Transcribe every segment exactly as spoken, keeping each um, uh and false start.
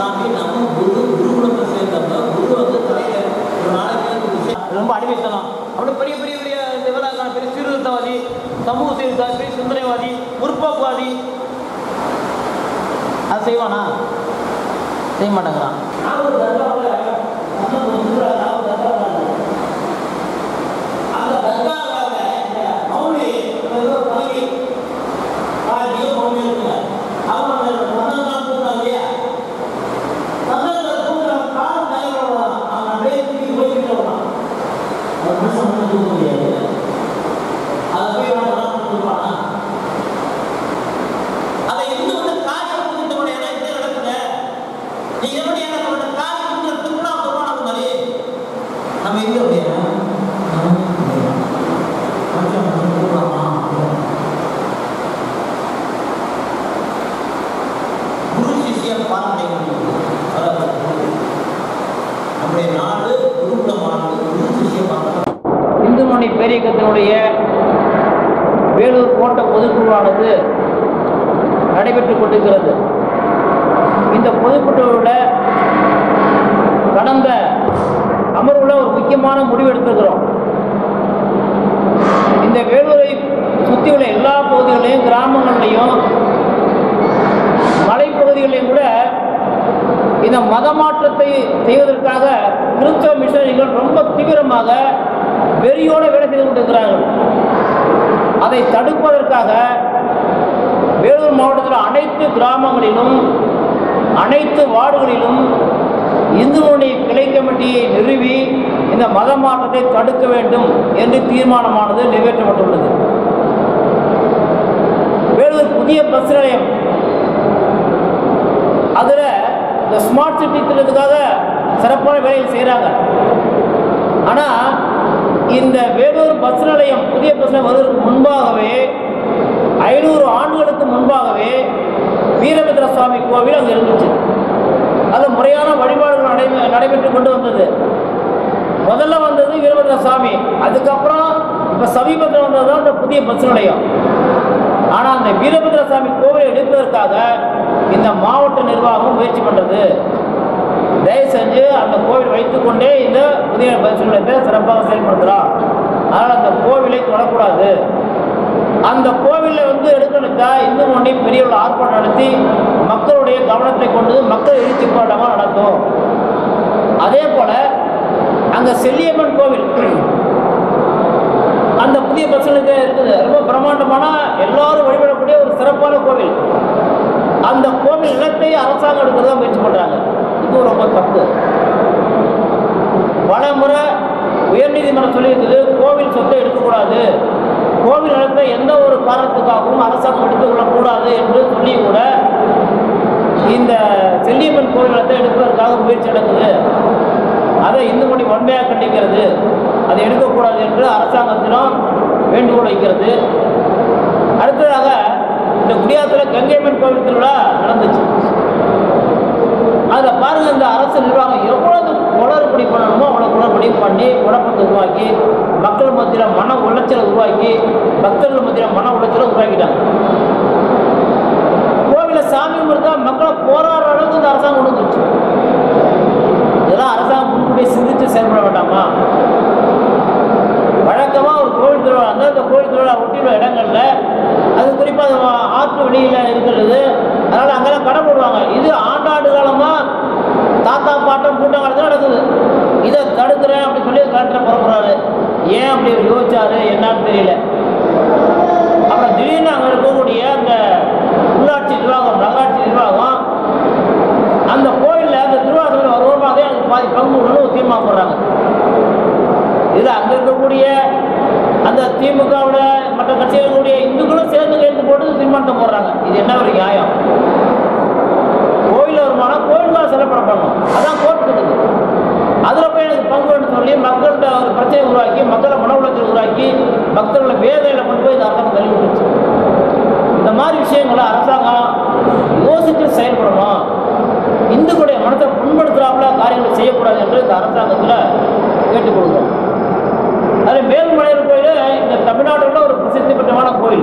சாமி நம்ம குரு குருகுலத்தை சேர்ந்தப்ப குரு வந்து தலையில ஒரு நாளைக்கு ரொம்ப அடிமைத்தனம் அப்படி பெரிய பெரிய பெரிய இதெல்லாம் பெரிய சீர்திருத்தவாதி, சமூக சீர்திருத்தவாதி, பெரிய சிந்தனைவாதி, முற்போக்குவாதி அது செய்வானா? செய்ய மாட்டேங்கிறான். இந்துமணி பேரியக்கத்தினுடைய வேலூர் கோட்ட பொதுக்குழுவானது நடைபெற்றுக் கொண்டிருக்கிறது. இந்த பொதுக்குழுவில் கடந்த அமர்வுல ஒரு முக்கியமான முடிவு எடுத்திருக்கிறோம். இந்த வேலூரை சுற்றியுள்ள எல்லா பகுதிகளையும், கிராமங்களையும், மலைப்பகுதிகளையும் கூட இந்த மத மாற்றத்தை செய்வதற்காக கிறிஸ்தவ மிஷனரிகள் ரொம்ப தீவிரமாக வெறியோடு வேலை செய்து கொண்டிருக்கிறார்கள். அதை தடுப்பதற்காக வேலூர் மாவட்டத்தில் அனைத்து கிராமங்களிலும், அனைத்து வார்டுகளிலும் இந்துமணி கிளை கமிட்டியை நிறுவி இந்த மத மாற்றத்தை தடுக்க வேண்டும் என்று தீர்மானமானது நிறைவேற்றப்பட்டுள்ளது. வேலூர் புதிய பஸ் நிலையம், அதில் இந்த ஸ்மார்ட் சிட்டி திட்டத்துக்காக சிறப்பான வேலைகள் செய்கிறாங்க. ஆனால் இந்த வேலூர் பஸ் நிலையம், புதிய பஸ் நிலையம் வருவதற்கு முன்பாகவே, ஐநூறு ஆண்டுகளுக்கு முன்பாகவே வீரபத்ர சுவாமி கோவில் அங்கே இருந்துச்சு. அது முறையான வழிபாடுகள் நடை நடைபெற்று கொண்டு வந்தது. முதல்ல வந்தது வீரபத்ர சுவாமி, அதுக்கப்புறம் இப்போ சமீபத்தில் வந்தது தான் இந்த புதிய பஸ் நிலையம். ஆனால் அந்த வீரபத்ர சுவாமி கோவிலை எடுப்பதற்காக இந்த மாவட்ட நிர்வாகம் முயற்சி பண்ணுறது. தயவு செஞ்சு அந்த கோவில் வைத்துக்கொண்டே இந்த புதிய பஸ் நிலையத்தை சிறப்பாக செயல்படுத்துகிறோம். அதனால் அந்த கோவிலை தொடக்கூடாது. அந்த கோவிலில் வந்து எடுக்கணுச்சா இந்துமணி பெரிய ஒரு ஆர்ப்பாட்டம் நடத்தி மக்களுடைய கவனத்தை கொண்டு மக்கள் எழுச்சி போராட்டமாக நடத்தும். அதே போல் அங்கே செல்லியம்மன் கோவில் அந்த புதிய பஸ் நிலையத்தில் இருக்குது. ரொம்ப பிரம்மாண்டமான எல்லாரும் வழிபடக்கூடிய ஒரு சிறப்பான கோவில். அந்த கோவில் நிலத்தை அரசாங்கம் எடுக்கிறதா முயற்சி பண்ணுறாங்க. இது ரொம்ப தப்பு. பல முறை உயர்நீதிமன்றம் சொல்லியிருக்குது, கோவில் சொத்தை எடுக்கக்கூடாது, கோவில் நிலத்தை எந்த ஒரு காரணத்துக்காகவும் அரசாங்கம் எடுத்துக்கொள்ளக்கூடாது என்று சொல்லி கூட இந்த செல்லியம்மன் கோவில் நிலத்தை எடுப்பதற்காக முயற்சி நடக்குது. அதை இந்துமணி வன்மையாக கண்டிக்கிறது. அதை எடுக்கக்கூடாது என்று அரசாங்கத்திடம் வேண்டுகோள் வைக்கிறது. அடுத்ததாக இந்த குடியாத்தில் கங்கையம்மன் கோவில் திருவிழா நடந்துச்சு. அதில் பாருங்கள், இந்த அரசு நிர்வாகம் எவ்வளவு குளறுபடி பண்ணணுமோ அவ்வளோ குளறுபடி பண்ணி குழப்பத்தை உருவாக்கி மக்கள் மத்தியில் மன உளைச்சலை உருவாக்கி பக்தர்கள் மத்தியில் மன உளைச்சலை உருவாக்கிட்டாங்க. கோவிலை சாமி கும்பிட்டா மக்களை போராடுற அளவுக்கு இந்த அரசாங்கம் கொண்டு வந்துருச்சு. இதெல்லாம் அரசாங்கம் முன்கூட்டியே சிந்தித்து செயல்பட வேண்டாமா? வழக்கமாக ஒரு கோவில் திருவிழா, அந்த கோவில் திருவிழா ஒட்டியுள்ள இடங்கள்ல, அது குறிப்பாக ஆற்று வெளியில் இருக்கிறது, அதனால் அங்கெல்லாம் கடை போடுவாங்க. இது ஆண்டாண்டு காலமாக தாத்தா பாட்டம் கூட்டங்காலத்தில் நடக்குது. இதை தடுக்கிறேன் அப்படி சொல்லி கலெக்டரை புறப்படுறாரு. ஏன் அப்படி யோசிச்சாரு என்னன்னு தெரியல. அப்புறம் திடீர்னு அங்கே இருக்கக்கூடிய அந்த உள்ளாட்சி நிர்வாகம், நகராட்சி நிர்வாகம் அந்த கோயிலில் அந்த திருவிழாவில் வருவதாக அதுக்கு பாதி பங்கு விடணும் தீர்மானம் போடுறாங்க. இதில் அங்கே இருக்கக்கூடிய அந்த திமுகவில் மற்ற கட்சியில் இருக்கக்கூடிய இந்துக்களும் சேர்ந்து கையெழுத்து போட்டு தீர்மானத்தை போடுறாங்க. இது என்ன ஒரு நியாயம்? கோயில் வருமானம் கோயிலுக்காக செலப்பட பண்ணணும், அதான் கோர்ட் இருக்குது. அதில் போய் எனக்கு பங்கு வேணும்னு சொல்லி மக்கள்கிட்ட ஒரு பிரச்சனை உருவாக்கி மக்களை மன உளைச்சல் உருவாக்கி பக்தர்களை வேதனையில் கொண்டு போய் இந்த அரசாங்கம் தள்ளி விட்டுச்சு. இந்த மாதிரி விஷயங்களை அரசாங்கம் யோசித்து செயல்படணும். இந்துக்களுடைய மனத்தை புண்படுத்துறாப்புல காரியங்களை செய்யக்கூடாது என்று இந்த அரசாங்கத்தில் கேட்டுக் கொடுக்கணும். அது மேல்மலையர் கோயில் இந்த தமிழ்நாட்டில் ஒரு பிரசித்தி பெற்றமான கோயில்.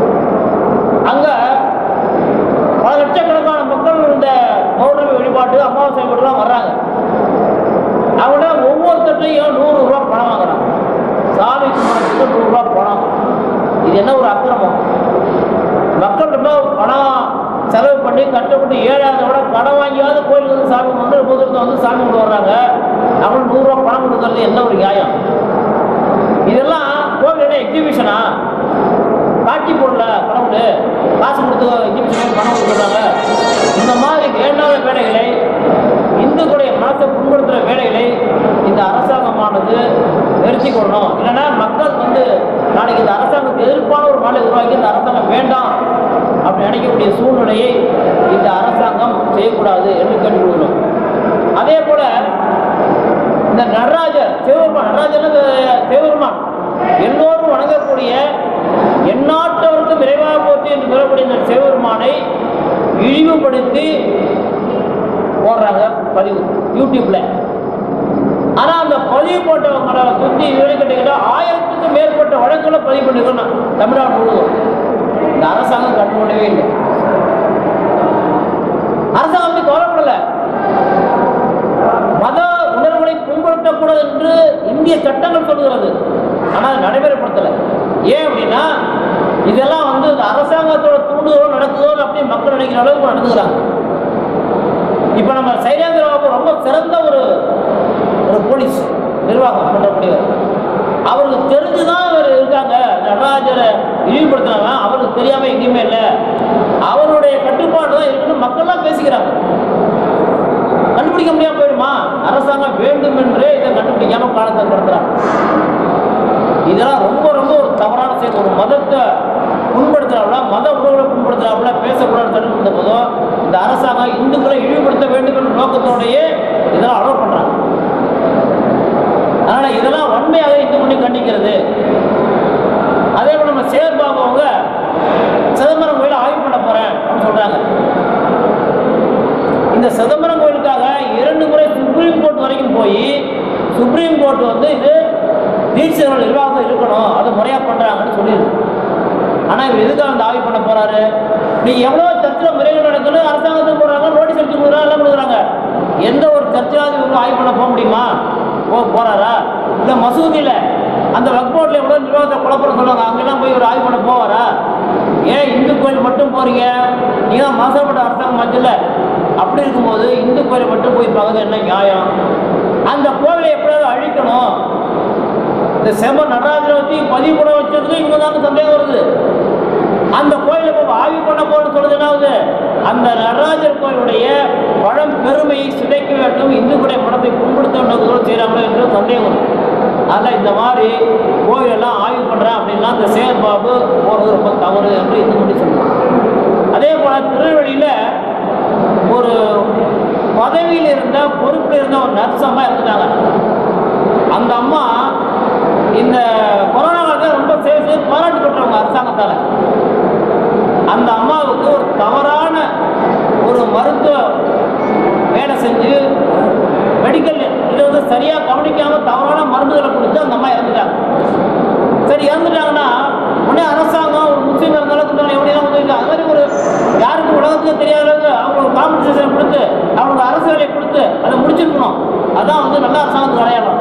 அங்கே பல லட்சக்கணக்கான மக்கள் இந்த பௌர்ணமி வழிபாட்டு அம்மா பாதிக்கப்பட்டுலாம் வர்றாங்க. அவங்கள ஒவ்வொருத்தட்டையும் நூறுரூவா பணம் வாங்குறாங்க. சாமி கும்பிட்றதுக்கு நூறுரூவா பணம். இது என்ன ஒரு அக்கிரமம்? மக்கள் ரொம்ப பணம் செலவு பண்ணி கஷ்டப்பட்டு ஏழாவதோட கடன் வாங்கியாவது கோயிலுக்கு வந்து சாமி வந்து முதல்ல வந்து சாமி கொண்டு வர்றாங்க. அவங்களுக்கு நூறுரூவா பணம் கொடுக்கறது என்ன ஒரு நியாயம்? இதெல்லாம் கோவில் எக்ஸிபிஷனா? காட்சி போடல கடவுள் காசு கொடுத்து எக்ஸிபிஷன் பணம் கொடுக்குறாங்க. இந்த மாதிரி வேண்டாத வேலைகளை, இந்துக்களுடைய மனத்தை புண்படுத்துகிற வேலைகளை இந்த அரசாங்கமானது நிறுத்தி கொள்ளணும். இல்லைன்னா மக்கள் வந்து நாளைக்கு இந்த அரசாங்கத்துக்கு எதிர்ப்பான ஒரு நாளை உருவாக்கி இந்த அரசாங்கம் வேண்டாம் அப்படி நினைக்கக்கூடிய சூழ்நிலையை இந்த அரசாங்கம் செய்யக்கூடாது என்று கேட்டுக்கொள்கிறோம். அதே போல இந்த நடராஜர் சிவபெருமான், நடராஜர் சிவபெருமான் எல்லோரும் வணங்கக்கூடிய எந்நாட்டவருக்கு விரைவாக போற்றி என்று கூறக்கூடிய இந்த சிவபெருமானை இழிவுபடுத்தி போடுறாங்க பதிவு யூடியூப்ல. ஆனா அந்த பதிவு போட்டவங்களை சுற்றி விவரம் கேட்டீங்கன்னா ஆயிரத்துக்கும் மேற்பட்ட வழக்குகளை பதிவு பண்ணிருக்கோம் தமிழ்நாடு முழுவதும். இந்த அரசாங்கம் கட்டுப்படவே இல்லை. அரசாங்கம் வந்து கவலைப்படல. மத உணர்வுகளை புண்படுத்தக்கூடாது என்று இந்திய சட்டங்கள் சொல்லுகிறது. ஆனால் நடைமுறைப்படுத்தலை. ஏன் அப்படின்னா இதெல்லாம் வந்து அரசாங்கத்தோட தூண்டுதலோ நடக்குதோ அப்படி மக்கள் நினைக்கிற அளவுக்கு நடந்துக்கிறாங்க. இப்ப நம்ம சைலேந்திர பாபு ரொம்ப சிறந்த ஒரு ஒரு போலீஸ் நிர்வாகம் பண்ணக்கூடியவர். அவருக்கு தெரிஞ்சுதான் அவர் இருக்காங்க. நடராஜரை இழிவுபடுத்தினாங்க, அவருக்கு தெரியாம எங்கேயுமே இல்லை. அவருடைய கட்டுப்பாடு தான் இருக்குன்னு மக்கள்லாம் பேசிக்கிறாங்க. கண்டுபிடிக்க முடியாம போயிடுமா? அரசாங்கம் வேண்டும் என்றே இதை கண்டுபிடிக்காம காலத்தை கடத்துறாங்க. இதெல்லாம் ரொம்ப ரொம்ப ஒரு தவறான செயல். ஒரு மதத்தை புண்படுத்துறாப்புல, மத உணர்வுகளை புண்படுத்துறாப்புல பேசக்கூடாது தடுப்பு இருந்த போதும் இந்த அரசாங்கம் இந்துக்களை இழிவுபடுத்த வேண்டும் என்ற நோக்கத்தோடையே இதெல்லாம் அலோவ் பண்றாங்க. அதனால இதெல்லாம் வன்மையாக இந்து பண்ணி கண்டிக்கிறது. அதே போல நம்ம சேர்பாபு அவங்க சிதம்பரம் கோயில ஆய்வு பண்ண போறேன் அப்படின்னு சொல்றாங்க. இந்த சிதம்பரம் கோயிலுக்காக இரண்டு முறை சுப்ரீம் கோர்ட் வரைக்கும் போய் சுப்ரீம் கோர்ட் வந்து இது தீட்சிதர்கள் நிர்வாகம் இருக்கணும், அது முறையா பண்றாங்கன்னு சொல்லியிருக்கு. ஆனா இவர் எதுக்காக அந்த ஆய்வு பண்ண போறாரு? நீங்க எவ்வளவு சர்ச்சில் முறைகள் நடக்குன்னு அரசாங்கத்துக்கு போடுறாங்க, நோட்டீஸ் எடுத்து கொடுக்குறாங்க, எல்லாம் கொடுக்குறாங்க. எந்த ஒரு சர்ச்சிலாவது இவங்க ஆய்வு பண்ண போக முடியுமா? போக போறாரா? இந்த மசூதியில அந்த வக்போர்ட்ல எவ்வளவு நிர்வாகத்தை குழப்பம் சொல்லுவாங்க, அங்கெல்லாம் போய் ஒரு ஆய்வு பண்ண போவாரா? ஏன் இந்து கோயில் மட்டும் போறீங்க? நீங்க தான் மாசப்பட்ட அரசாங்கம் மத்தியில். அப்படி இருக்கும்போது இந்து கோயிலை மட்டும் போய் பார்க்கறது என்ன நியாயம்? அந்த கோவிலை எப்படியாவது அழிக்கணும். இந்த செம்ம நடராஜரை வச்சு பதிவு கூட வச்சதுக்கு இவங்க தான் சந்தேகம் வருது. அந்த கோயிலை போய் ஆய்வு பண்ண போகணும்னு சொல்றது என்னாவது? அந்த நடராஜர் கோயிலுடைய பழம் பெருமையை சிதைக்க வேண்டும், இந்துக்களுடைய படத்தை புண்படுத்த வேண்டும் செய்யறாங்களோ என்று சந்தேகம் வரும். அதில் இந்த மாதிரி கோயிலெல்லாம் ஆய்வு பண்ணுறேன் அப்படின்னா இந்த சேர்பாபு போகிறது ரொம்ப தவறு என்று இந்து பண்ணி சொல்லுவாங்க. அதே போல் திருநெல்வேலியில் ஒரு பதவியில் இருந்த பொறுப்பில் இருந்த ஒரு நர்ஸ் அம்மா இருந்துட்டாங்க. அந்த அம்மா இந்த கொரோனா காலத்தில் ரொம்ப சேவை செய்து பாராட்டு பெற்றவங்க அரசாங்கத்தால். அந்த அம்மாவுக்கு ஒரு தவறான ஒரு மருத்துவ வேலை செஞ்சு மெடிக்கல் இதை வந்து சரியாக கவனிக்காமல் தவறான மருந்துகளை கொடுத்து அந்த அம்மா இறந்துட்டாங்க. சரி, இறந்துட்டாங்கன்னா உடனே அரசாங்கம் ஒரு முஸ்லீம் இருந்தாலும் எப்படிலாம் உதவிங்க அது மாதிரி ஒரு யாருக்கு உலகத்துக்கு தெரியாத அளவுக்கு அவங்களுக்கு காம்பன்சேஷன் கொடுத்து அவங்களுக்கு அரசு வேலையை கொடுத்து அதை முடிச்சிருக்கணும். அதான் வந்து நல்ல அரசாங்கத்துக்கு அடையாளம்.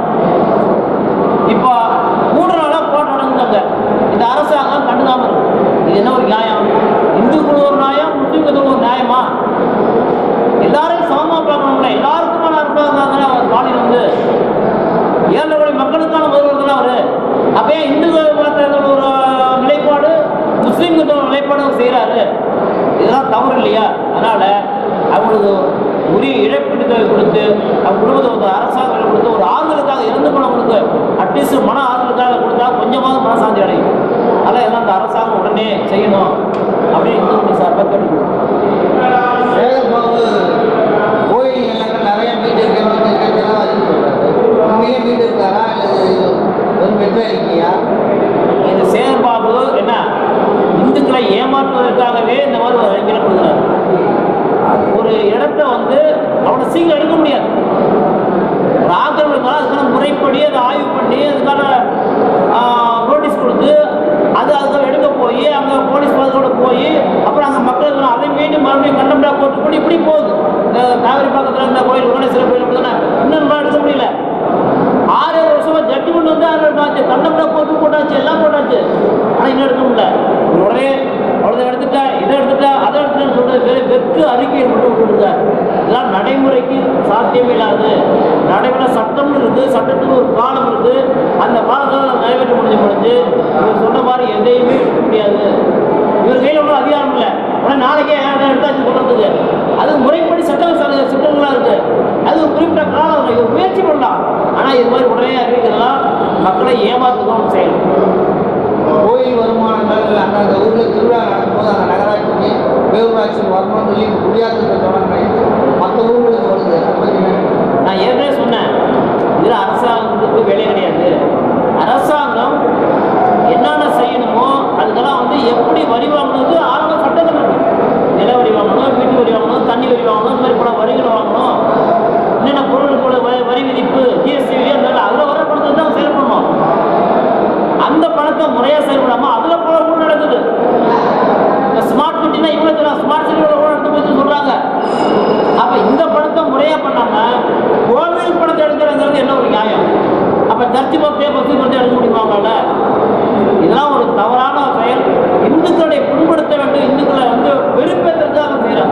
இப்போ மூன்று நாளாக போராட்டம் நடந்தாங்க. இந்த அரசாங்கம் கண்டுக்காம இருக்கு. இது என்ன ஒரு நியாயம்? இந்துக்கள் ஒரு நியாயம், முஸ்லீம்களுக்கு ஒரு நியாயமா? எல்லாரையும் சமமா பார்க்கணும்ல. எல்லாருக்குமான அரசாங்கம் தானே மாநிலம் வந்து ஏழை கோடி மக்களுக்கான முதல்வர் தானே அவரு. அப்பயே இந்துக்கள் ஒரு நிலைப்பாடு, முஸ்லீம்கிட்ட ஒரு நிலைப்பாடு அவர் செய்யறாரு. இதெல்லாம் தவறு இல்லையா? அதனால அவங்களுக்கு உரிய இழப்பீட்டு தொகை கொடுத்து அவங்க குடும்பத்தை அரசாங்கம் கொடுத்து ஒரு ஆறுதலுக்காக இருந்து போனவங்களுக்கு அட்லீஸ்ட் மன ஆறுதலுக்காக கொடுத்தா கொஞ்சமாவது மனசாந்தி அடையும். அதெல்லாம் எல்லாம் இந்த அரசாங்கம் உடனே செய்யணும் அப்படின்னு இந்து சார்பாக கேட்டுக்கணும். கோயில் நிறைய வீடு வீடு இருக்காரா ஒரு பெற்ற இருக்கியா? இந்த சேர்பாபு என்ன இந்துக்களை ஏமாற்றுவதற்காகவே இந்த மாதிரி ஒரு அறிக்கையை கொடுக்குறாரு. ஒரு இடத்த வந்து அவனை சீக்கிரம் எடுக்க முடியாது. ஒரு ஆக்கிரமிப்பு அதுக்கான முறைப்படி அதை ஆய்வு பண்ணி அதுக்கான நோட்டீஸ் கொடுத்து அது அதுக்காக எடுக்க போய் அங்கே போலீஸ் பாதுகாப்போட போய் அப்புறம் அங்கே மக்களுக்கு அதை மீண்டும் மறுபடியும் கண்டம்டா போட்டு கூட இப்படி போகுது. இந்த காவிரி பக்கத்தில் இந்த கோயில் உடனே ஆனால் இன்னும் எடுக்க முடியல. உடனே அவ்வளோ எடுத்துட்டா இதை எடுத்துட்டா அதை எடுத்துட்டான்னு சொல்றது வெற்று அறிக்கையை மட்டும் விட்டுருக்காரு. இதெல்லாம் நடைமுறைக்கு சாத்தியமே இல்லாது. நடைமுறை சட்டம்னு இருக்குது, சட்டத்துக்கு ஒரு காலம் இருக்குது. அந்த காலத்தில் நிறைவேற்ற முடிஞ்சு முடிஞ்சு இவர் சொன்ன மாதிரி எதையுமே எடுக்க முடியாது. இவர் கையில் ஒன்றும் அதிகாரம் இல்லை. ஆனால் நாளைக்கே யாரும் எடுத்தாச்சு சொல்றதுக்கு அது முறைப்படி சட்ட சிட்டங்களாக இருக்கு. அது ஒரு குறிப்பிட்ட காலம் இவர் முயற்சி பண்ணலாம். ஆனால் இது மாதிரி உடனே அறிவிக்கிறதெல்லாம் மக்களை ஏமாற்றுதான் செய்யணும். கோயில் வருமானங்கள் அந்தந்த ஊரில் திருவிழா நடக்கும்போது அந்த நகராட்சிக்கு பேரூராட்சி வரணும்னு சொல்லி குடியாத்தத்தை தொடங்கினது மற்ற ஊர்களுக்கு வருது. அதை பற்றி நான் ஏற்கனவே சொன்னேன், இதில் அரசாங்கத்துக்கு வேலை கிடையாது. அரசாங்கம் என்னென்ன செய்யணுமோ அதுக்கெல்லாம் வந்து எப்படி வரி வாங்கணுது ஆரம்ப சட்டங்கள் இருக்கு. நில வரி வாங்கணும், வீட்டு வரி வாங்கணும், தண்ணி வரி வாங்கணும், இந்த மாதிரி பல வரிகளை வாங்கணும். என்னென்ன பொருளுக்குள்ள வரி விதிப்பு, ஜிஎஸ்டி வரி அந்த அதில் வர பணத்தை தான் செயல்படணும். அந்த பணத்தை முறையாக செயல்படாமல் அதில் போல ஊழல் நடக்குது. இந்த ஸ்மார்ட் சிட்டினா இவ்வளோ தூரம் ஸ்மார்ட் சிட்டியோட ஊழல் எடுத்து போய் சொல்கிறாங்க. அப்போ இந்த பணத்தை முறையாக பண்ணாமல் கோவில் பணத்தை எடுக்கிறது என்ன ஒரு நியாயம்? அப்போ சர்ச்சு பஸ்ஸே பஸ்ஸு பணத்தை எடுக்க முடியுமாங்கல்ல? இதெல்லாம் ஒரு தவறான செயல். இந்துக்களை புண்படுத்த வேண்டும், இந்துக்களை வந்து வெறுப்பேற்றதுக்காக செய்கிறாங்க.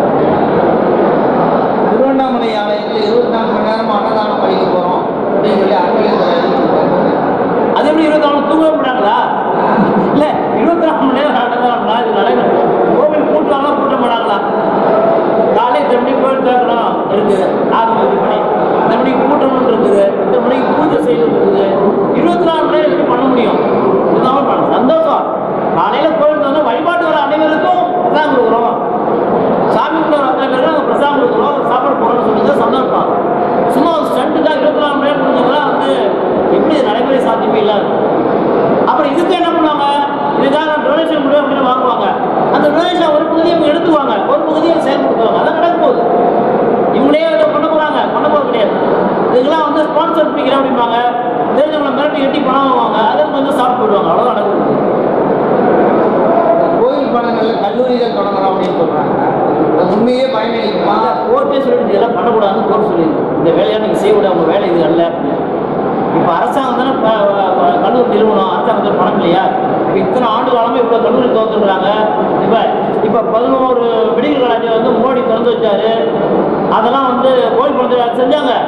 திருவண்ணாமலை ஆலயத்தில் இருபத்தி நாலு மணி நேரம் அன்னதானம் படிக்க போகிறோம் அப்படின்னு சொல்லி அறநிலையத்துறை அது எப்படி இருபத்தி நாலு தூங்கவே மாட்டாங்களா? இல்லை, இருபத்தி நாலு மணி நேரம் அன்னதானம்னா இது நடைபெறும். கோவில் கூட்டுவாங்க, கூட்ட மாட்டாங்களா? காலையில் இத்தனை மணிக்கு கோவில் திறக்கணும் இருக்குது, ஆறு மணி மணி இந்த மணிக்கு கூட்டணும்னு இருக்குது, இந்த மணிக்கு பூஜை செய்யணும் இருக்குது. இருபத்தி நாலு மணி நேரம் எப்படி பண்ண முடியும்? இதுதான் பண்ண சந்தோஷம். காலையில் கோவில் வந்து வழிபாட்டு வர அனைவருக்கும் பிரசாதம் கொடுக்குறோம். சாமி கூட வர அத்தனை பேருக்கு நாங்கள் பிரசாதம் கொடுக்குறோம், சாப்பாடு போகிறோம்னு சொல்லுங்க, சந்தோஷம். சும்மா ஒரு ஸ்டண்ட்டுக்காக இருபத்தி நாலு மணி நேரம் முடிஞ்சதுலாம் வந்து எப்படி நடைமுறை சாத்தியமே இல்லாது. அப்புறம் இதுக்கு என்ன பண்ணுவாங்க? இதுக்காக டொனேஷன் முடியும் அப்படின்னு வாங்குவாங்க. அந்த டொனேஷன் ஒரு பகுதியை இவங்க எடுத்துக்குவாங்க, ஒரு பகுதியை செயல்படுத்துவாங்க. அதான் நடக்க போகுது. இவங்களே இதை பண்ண போகிறாங்க, பண்ண போகிறது கிடையாது. இதுக்கெல்லாம் வந்து ஸ்பான்சர் பிடிக்கிறேன் அப்படிம்பாங்க, தெரிஞ்சவங்களை மிரட்டி எட்டி பணம் வாங்குவாங்க, அதை கொஞ்சம் சாப்பிட்டு போயிடுவாங்க. அவ்வளோதான் நடக்குது. கோயில் பணங்களில் கல்லூரிகள் தொடங்கலாம் அப்படின்னு சொல்கிறாங்க. அது உண்மையே பயனளிக்குமா? கோர்ட்டே சொல்லிட்டு இதெல்லாம் பண்ணக்கூடாதுன்னு கோர்ட் சொல்லியிருக்கு. இந்த வேலையாக நீங்கள் செய்யக்கூடாது, அவங்க வேலை இது அல்ல. இப்போ அரசாங்கம் தானே கல்லூரி நிறுவனம், அரசாங்கத்தில் பணம் இல்லையா? இப்போ இத்தனை ஆண்டு காலமாக இவ்வளோ கல்லூரி திறந்துருக்குறாங்க. இப்போ இப்போ பதினோரு மெடிக்கல் காலேஜை வந்து மோடி திறந்து வச்சாரு. அதெல்லாம் வந்து கோயில் பணத்தை செஞ்சாங்க.